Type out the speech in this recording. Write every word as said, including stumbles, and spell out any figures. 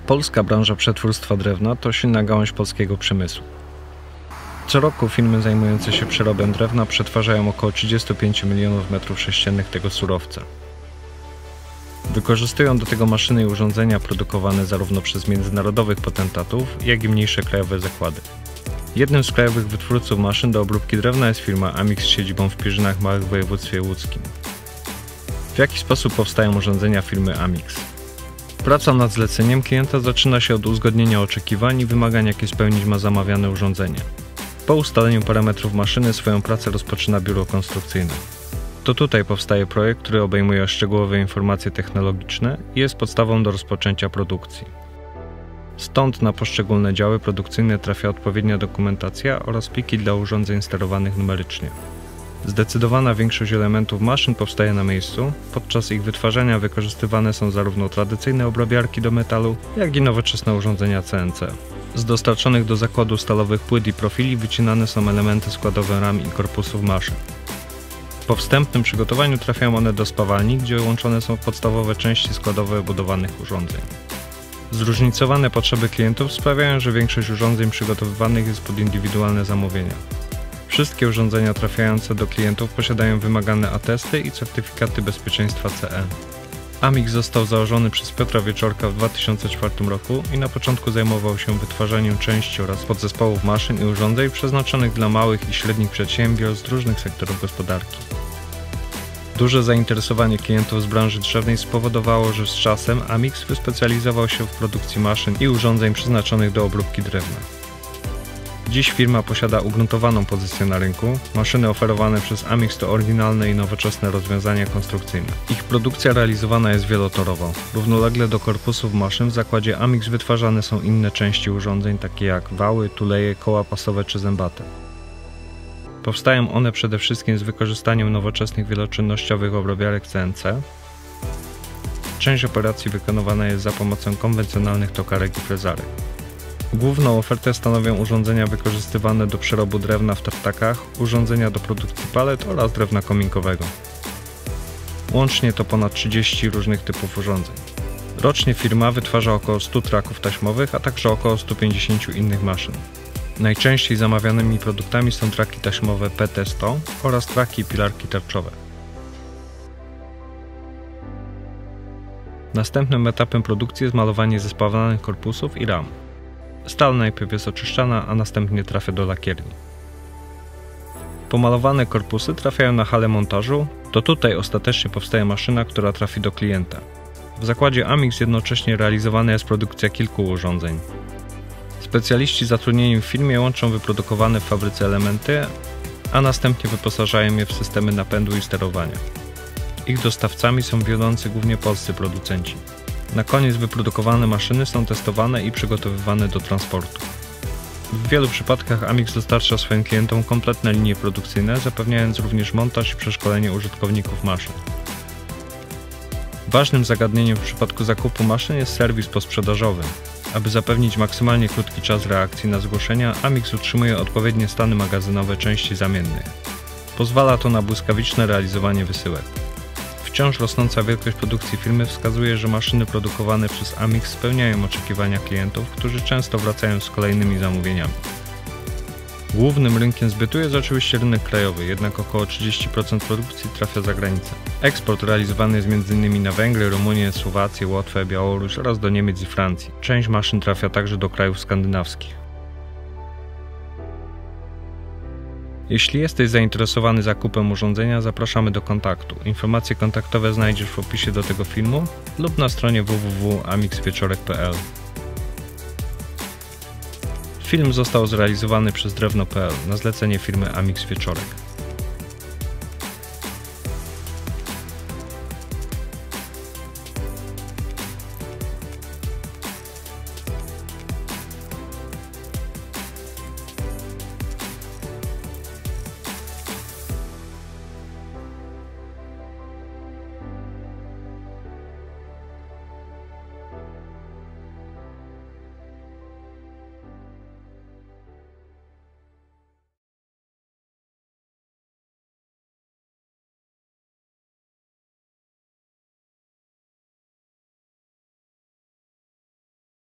Polska branża przetwórstwa drewna to silna gałąź polskiego przemysłu. Co roku firmy zajmujące się przerobem drewna przetwarzają około trzydzieści pięć milionów metrów sześciennych tego surowca. Wykorzystują do tego maszyny i urządzenia produkowane zarówno przez międzynarodowych potentatów, jak i mniejsze krajowe zakłady. Jednym z krajowych wytwórców maszyn do obróbki drewna jest firma Amix z siedzibą w Pierzynach Małych w województwie łódzkim. W jaki sposób powstają urządzenia firmy Amix? Praca nad zleceniem klienta zaczyna się od uzgodnienia oczekiwań i wymagań, jakie spełnić ma zamawiane urządzenie. Po ustaleniu parametrów maszyny swoją pracę rozpoczyna biuro konstrukcyjne. To tutaj powstaje projekt, który obejmuje szczegółowe informacje technologiczne i jest podstawą do rozpoczęcia produkcji. Stąd na poszczególne działy produkcyjne trafia odpowiednia dokumentacja oraz pliki dla urządzeń sterowanych numerycznie. Zdecydowana większość elementów maszyn powstaje na miejscu. Podczas ich wytwarzania wykorzystywane są zarówno tradycyjne obrabiarki do metalu, jak i nowoczesne urządzenia C N C. Z dostarczonych do zakładu stalowych płyt i profili wycinane są elementy składowe ram i korpusów maszyn. Po wstępnym przygotowaniu trafiają one do spawalni, gdzie łączone są podstawowe części składowe budowanych urządzeń. Zróżnicowane potrzeby klientów sprawiają, że większość urządzeń przygotowywanych jest pod indywidualne zamówienia. Wszystkie urządzenia trafiające do klientów posiadają wymagane atesty i certyfikaty bezpieczeństwa C E. Amix został założony przez Piotra Wieczorka w dwa tysiące czwartym roku i na początku zajmował się wytwarzaniem części oraz podzespołów maszyn i urządzeń przeznaczonych dla małych i średnich przedsiębiorstw z różnych sektorów gospodarki. Duże zainteresowanie klientów z branży drzewnej spowodowało, że z czasem Amix wyspecjalizował się w produkcji maszyn i urządzeń przeznaczonych do obróbki drewna. Dziś firma posiada ugruntowaną pozycję na rynku. Maszyny oferowane przez Amix to oryginalne i nowoczesne rozwiązania konstrukcyjne. Ich produkcja realizowana jest wielotorowo. Równolegle do korpusów maszyn w zakładzie Amix wytwarzane są inne części urządzeń, takie jak wały, tuleje, koła pasowe czy zębate. Powstają one przede wszystkim z wykorzystaniem nowoczesnych wieloczynnościowych obrabiarek C N C. Część operacji wykonywana jest za pomocą konwencjonalnych tokarek i frezarek. Główną ofertę stanowią urządzenia wykorzystywane do przerobu drewna w tartakach, urządzenia do produkcji palet oraz drewna kominkowego. Łącznie to ponad trzydzieści różnych typów urządzeń. Rocznie firma wytwarza około stu traków taśmowych, a także około stu pięćdziesięciu innych maszyn. Najczęściej zamawianymi produktami są traki taśmowe P T sto oraz traki i pilarki tarczowe. Następnym etapem produkcji jest malowanie zespawanych korpusów i ram. Stal najpierw jest oczyszczana, a następnie trafia do lakierni. Pomalowane korpusy trafiają na halę montażu, to tutaj ostatecznie powstaje maszyna, która trafi do klienta. W zakładzie Amix jednocześnie realizowana jest produkcja kilku urządzeń. Specjaliści zatrudnieni w firmie łączą wyprodukowane w fabryce elementy, a następnie wyposażają je w systemy napędu i sterowania. Ich dostawcami są wiodący głównie polscy producenci. Na koniec wyprodukowane maszyny są testowane i przygotowywane do transportu. W wielu przypadkach Amix dostarcza swoim klientom kompletne linie produkcyjne, zapewniając również montaż i przeszkolenie użytkowników maszyn. Ważnym zagadnieniem w przypadku zakupu maszyn jest serwis posprzedażowy. Aby zapewnić maksymalnie krótki czas reakcji na zgłoszenia, Amix utrzymuje odpowiednie stany magazynowe części zamiennych. Pozwala to na błyskawiczne realizowanie wysyłek. Wciąż rosnąca wielkość produkcji firmy wskazuje, że maszyny produkowane przez Amix spełniają oczekiwania klientów, którzy często wracają z kolejnymi zamówieniami. Głównym rynkiem zbytu jest oczywiście rynek krajowy, jednak około trzydzieści procent produkcji trafia za granicę. Eksport realizowany jest między innymi na Węgry, Rumunię, Słowację, Łotwę, Białoruś oraz do Niemiec i Francji. Część maszyn trafia także do krajów skandynawskich. Jeśli jesteś zainteresowany zakupem urządzenia, zapraszamy do kontaktu. Informacje kontaktowe znajdziesz w opisie do tego filmu lub na stronie w w w kropka amix wieczorek kropka p l. Film został zrealizowany przez drewno kropka p l na zlecenie firmy Amix Wieczorek.